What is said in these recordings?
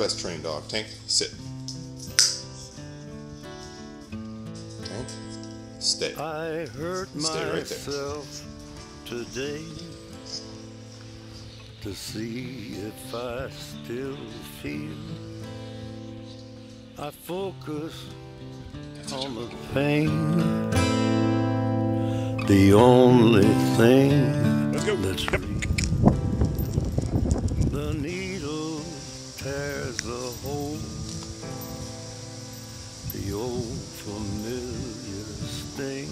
best trained dog. Tank, sit. Tank, stay. I hurt Stay right there. myself today to see if I still feel. I focus on the pain, the only thing that's real. The needle tears the hole, the old familiar sting.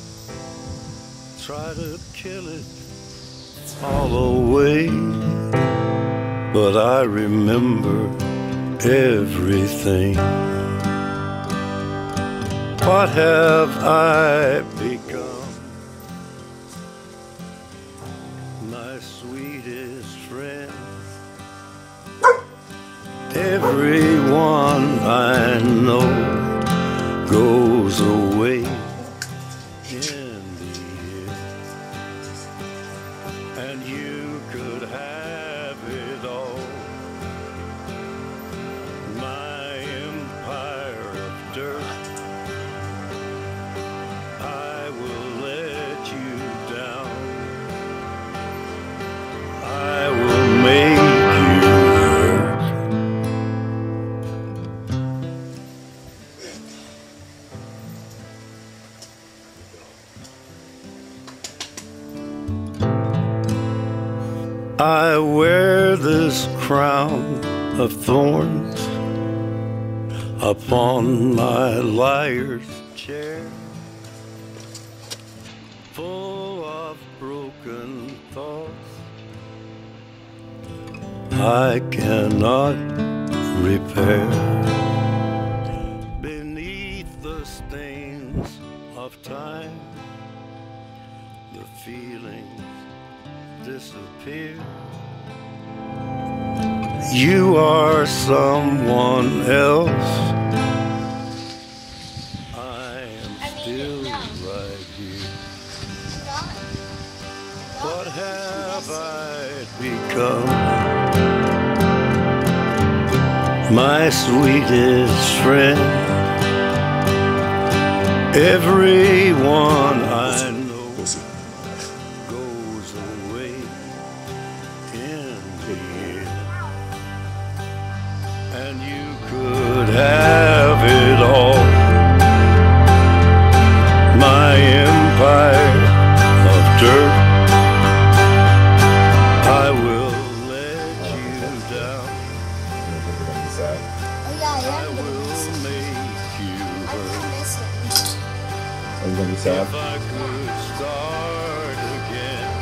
Try to kill it all away, but I remember everything. What have I become? My sweetest friend. Everyone I know goes away in the end, and you could have it all. My empire of dirt, I will let you down. I will make you hurt. I wear this crown of thorns upon my liar's chair, full of broken thoughts I cannot repair. Beneath the stains of time, the feelings disappear. You are someone else. I am still right here. What have I become? My sweetest friend. Everyone I know goes away in the end, and you could have it all. My empire of dirt, I will let you down. I will make you hurt. Are you gonna be sad? If I could start again,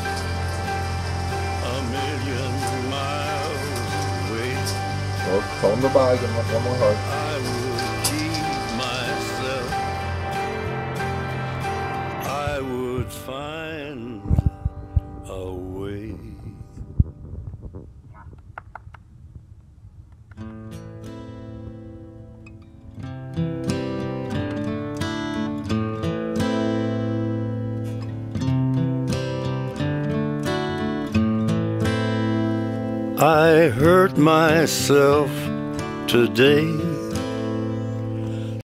a million miles away, Well, tell him goodbye. Give him one more hug. I would keep myself. I would find a way. I hurt myself today